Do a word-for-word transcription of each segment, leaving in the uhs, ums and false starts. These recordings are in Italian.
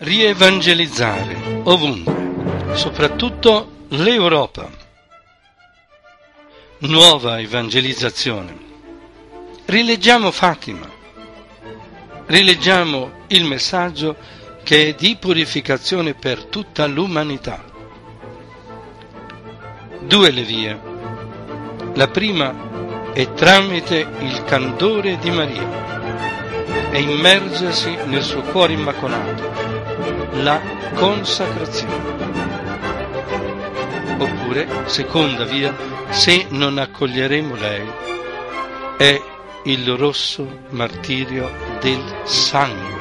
Rievangelizzare ovunque, soprattutto l'Europa. Nuova evangelizzazione. Rileggiamo Fatima. Rileggiamo il messaggio che è di purificazione per tutta l'umanità. Due le vie. La prima è tramite il candore di Maria e immergersi nel suo cuore immacolato, la consacrazione. Oppure, seconda via, se non accoglieremo lei, è il rosso martirio del sangue.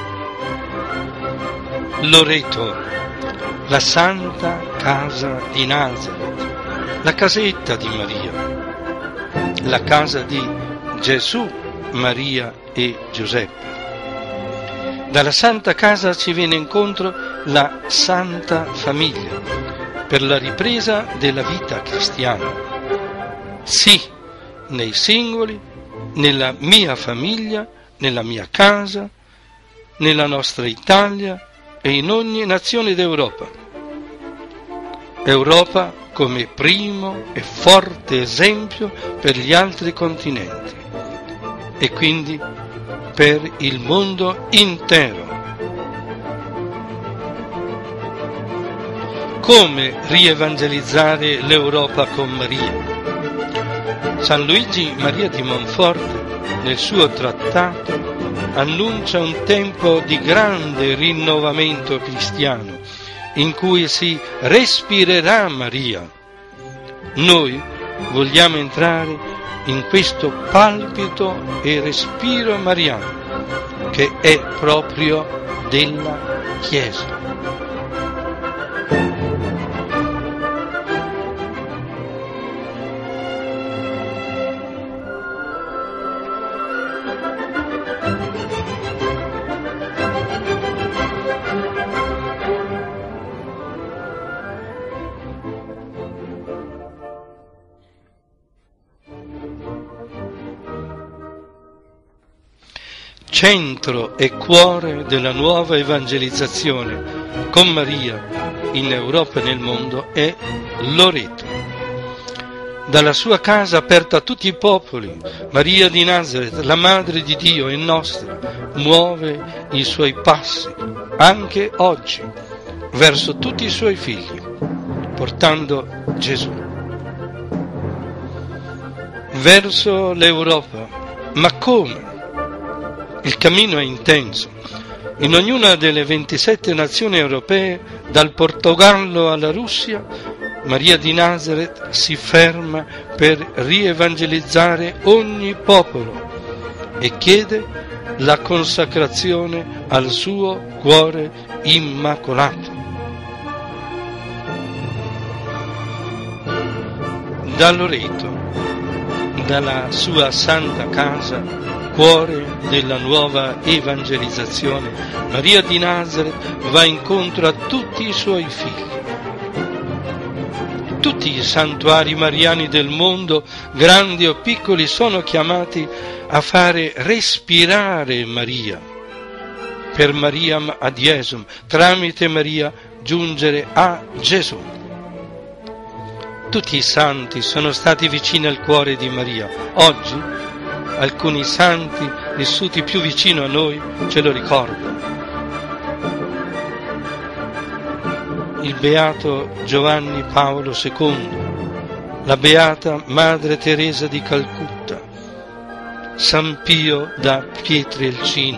Loreto, la santa casa di Nazareth, la casetta di Maria, la casa di Gesù, Maria e Giuseppe. Dalla Santa Casa ci viene incontro la Santa Famiglia per la ripresa della vita cristiana. Sì, nei singoli, nella mia famiglia, nella mia casa, nella nostra Italia e in ogni nazione d'Europa. Europa come primo e forte esempio per gli altri continenti e quindi per il mondo intero. Come rievangelizzare l'Europa con Maria? San Luigi Maria di Monforte, nel suo trattato, annuncia un tempo di grande rinnovamento cristiano, in cui si respirerà Maria. Noi vogliamo entrare in questo palpito e respiro mariano, che è proprio della Chiesa. Centro e cuore della nuova evangelizzazione con Maria in Europa e nel mondo è Loreto. Dalla sua casa aperta a tutti i popoli, Maria di Nazareth, la Madre di Dio e nostra, muove i suoi passi anche oggi verso tutti i suoi figli, portando Gesù verso l'Europa. Ma come? Il cammino è intenso. In ognuna delle ventisette nazioni europee, dal Portogallo alla Russia, Maria di Nazareth si ferma per rievangelizzare ogni popolo e chiede la consacrazione al suo cuore immacolato. Da Loreto, dalla sua santa casa, cuore della nuova evangelizzazione, Maria di Nazareth va incontro a tutti i suoi figli. Tutti i santuari mariani del mondo, grandi o piccoli, sono chiamati a fare respirare Maria. Per Mariam ad Iesum, tramite Maria giungere a Gesù. Tutti i santi sono stati vicini al cuore di Maria. Oggi alcuni santi vissuti più vicino a noi ce lo ricordano. Il beato Giovanni Paolo secondo, la beata Madre Teresa di Calcutta, San Pio da Pietrelcina.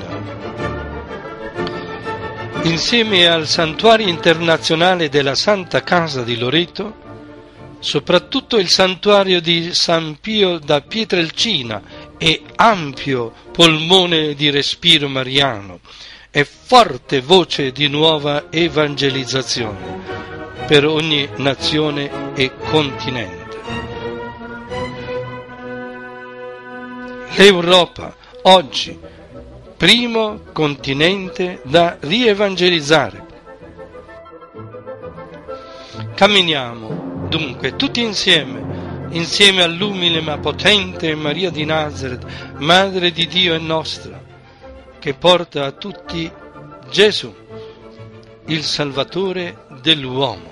Insieme al Santuario Internazionale della Santa Casa di Loreto, soprattutto il santuario di San Pio da Pietrelcina e ampio polmone di respiro mariano e forte voce di nuova evangelizzazione per ogni nazione e continente. L'Europa oggi, primo continente da rievangelizzare. Camminiamo dunque tutti insieme insieme all'umile ma potente Maria di Nazareth, Madre di Dio e nostra, che porta a tutti Gesù, il Salvatore dell'uomo.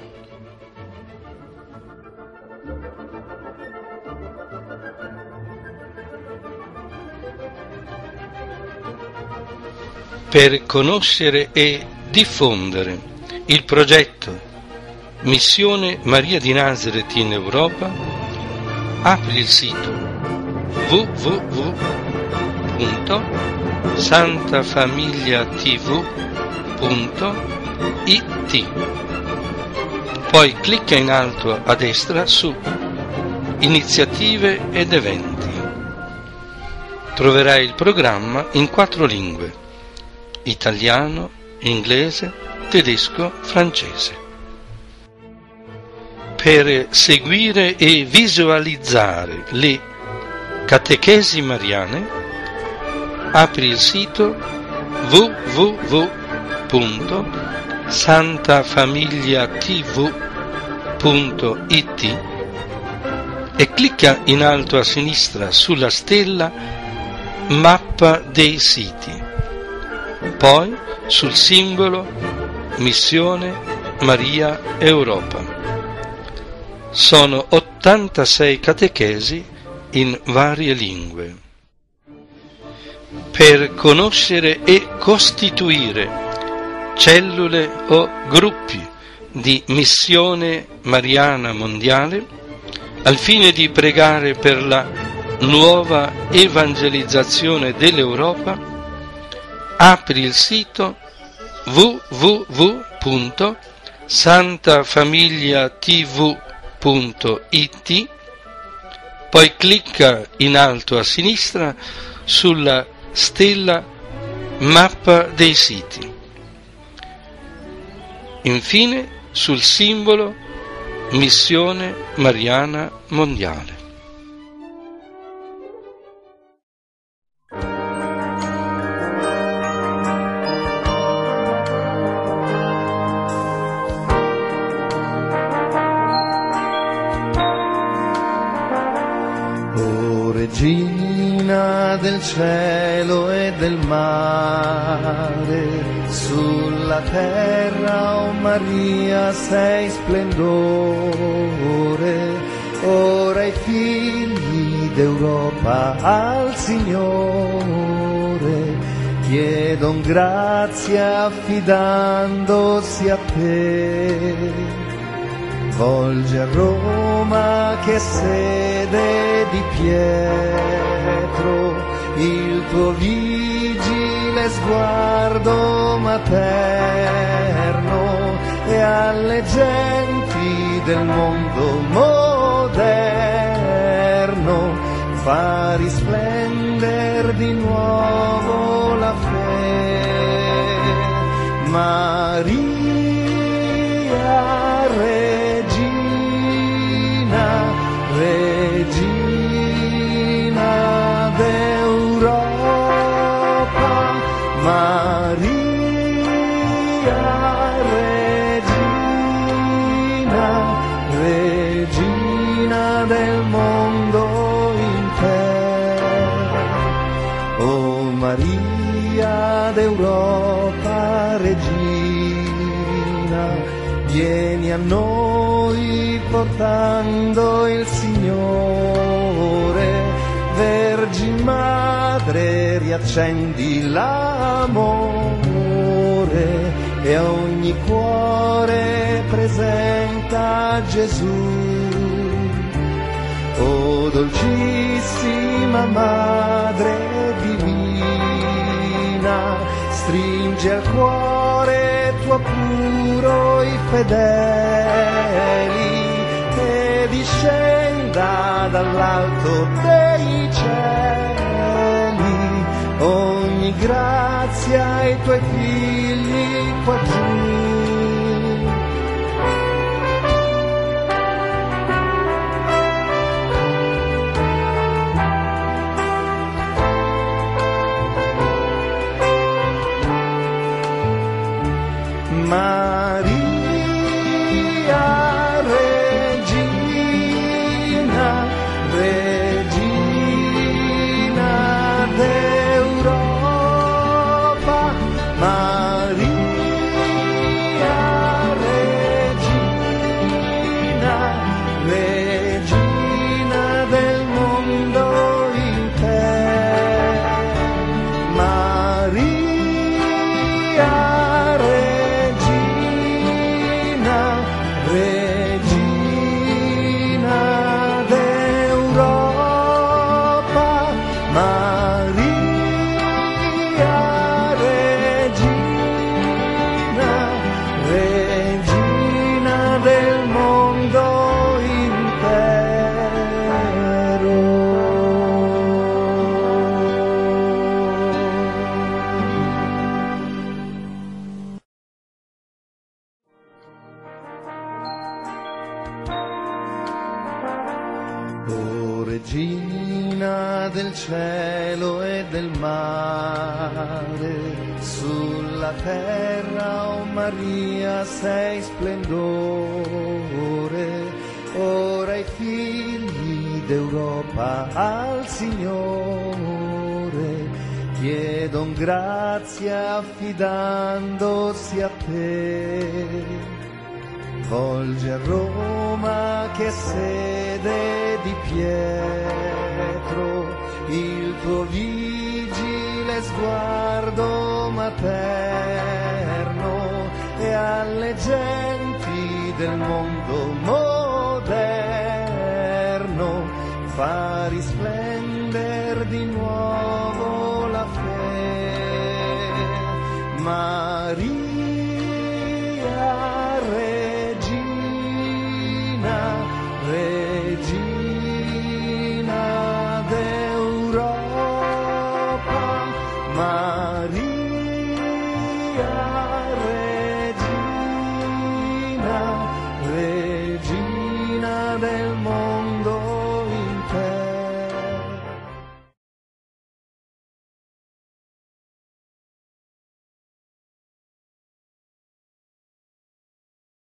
Per conoscere e diffondere il progetto Missione Maria di Nazareth in Europa, apri il sito w w w punto santafamiliatv punto i t. Poi clicca in alto a destra su Iniziative ed eventi. Troverai il programma in quattro lingue: italiano, inglese, tedesco, francese. Per seguire e visualizzare le catechesi mariane, apri il sito w w w punto santafamiliatv punto i t e clicca in alto a sinistra sulla stella Mappa dei siti, poi sul simbolo Missione Maria Europa. Sono ottantasei catechesi in varie lingue. Per conoscere e costituire cellule o gruppi di Missione Mariana Mondiale, al fine di pregare per la nuova evangelizzazione dell'Europa, apri il sito w w w punto santafamiliatv punto i t, poi clicca in alto a sinistra sulla stella Mappa dei siti, infine sul simbolo Missione Mariana Mondiale. Regina del cielo e del mare, sulla terra, o oh Maria, sei splendore. Ora i figli d'Europa al Signore chiedon grazia affidandosi a te. Volge a Roma che sede di Pietro il tuo vigile sguardo materno, e alle genti del mondo moderno fa risplender di nuovo la fede. Maria Regina d'Europa, Maria Regina, Regina del mondo intero. O Maria d'Europa, Regina, vieni a noi portando il Signore. Vergine Madre, riaccendi l'amore e a ogni cuore presenta Gesù. O dolcissima Madre divina, stringe al cuore tuo puro i fedeli, e discenda dall'alto dei cieli ogni grazia ai tuoi figli qua giù. Maria Regina, Regina d'Europa, Maria Regina del cielo e del mare, sulla terra, oh Maria, sei splendore. Ora i figli d'Europa al Signore chiedon grazia affidandosi a te. Volge a Roma che è sede di Pietro il tuo vigile sguardo materno, e alle genti del mondo